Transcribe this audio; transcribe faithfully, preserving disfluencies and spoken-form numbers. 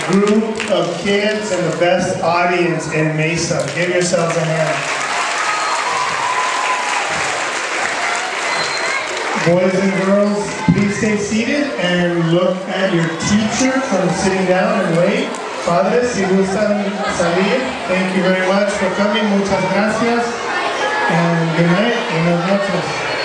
group of kids and the best audience in Mesa. Give yourselves a hand. Boys and girls, please stay seated and look at your teacher from sitting down and wait. Padres, si gustan salir, thank you very much for coming. Muchas gracias. And good night. Buenas noches.